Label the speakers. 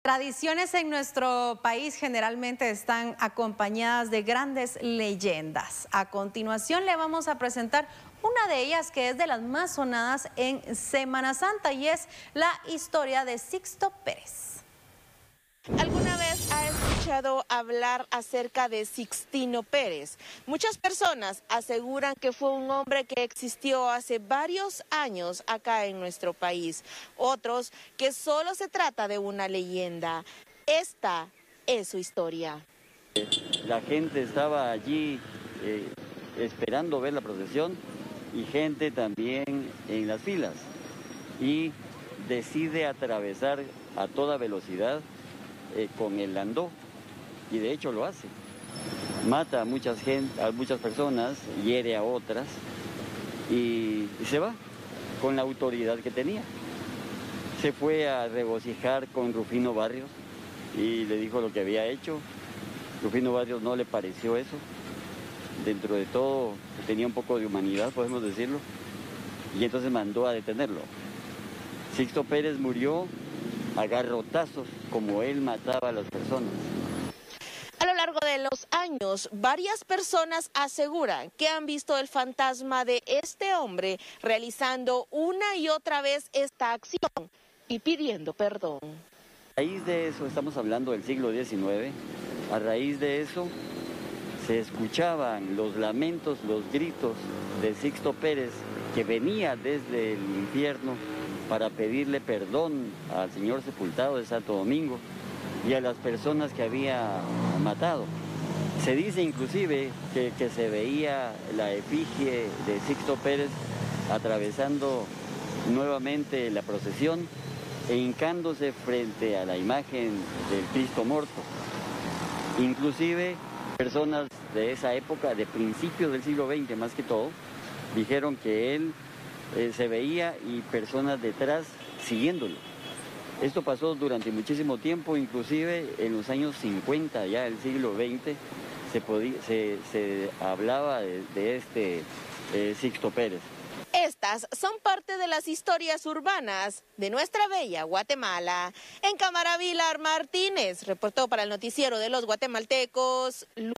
Speaker 1: Tradiciones en nuestro país generalmente están acompañadas de grandes leyendas. A continuación le vamos a presentar una de ellas que es de las más sonadas en Semana Santa y es la historia de Sixto Pérez.
Speaker 2: ¿Alguna vez ha escuchado hablar acerca de Sixtino Pérez? Muchas personas aseguran que fue un hombre que existió hace varios años acá en nuestro país. Otros que solo se trata de una leyenda. Esta es su historia.
Speaker 3: La gente estaba allí esperando ver la procesión y gente también en las filas. Y decide atravesar a toda velocidad con el landó, y de hecho lo hace. Mata a muchas personas, hiere a otras y se va con la autoridad que tenía. Se fue a regocijar con Rufino Barrios y le dijo lo que había hecho. Rufino Barrios no le pareció eso. Dentro de todo tenía un poco de humanidad, podemos decirlo, y entonces mandó a detenerlo. Sixto Pérez murió a garrotazos, como él mataba a las personas.
Speaker 2: A lo largo de los años, varias personas aseguran que han visto el fantasma de este hombre realizando una y otra vez esta acción y pidiendo perdón.
Speaker 3: A raíz de eso, estamos hablando del siglo XIX, a raíz de eso se escuchaban los lamentos, los gritos de Sixto Pérez, que venía desde el infierno para pedirle perdón al Señor sepultado de Santo Domingo y a las personas que había matado. Se dice inclusive que se veía la efigie de Sixto Pérez atravesando nuevamente la procesión e hincándose frente a la imagen del Cristo muerto. Inclusive personas de esa época, de principios del siglo XX más que todo, dijeron que él se veía y personas detrás siguiéndolo. Esto pasó durante muchísimo tiempo, inclusive en los años 50 ya del siglo XX se hablaba de este Sixto Pérez.
Speaker 2: Estas son parte de las historias urbanas de nuestra bella Guatemala. En cámara, Vilar Martínez reportó para el noticiero de los guatemaltecos.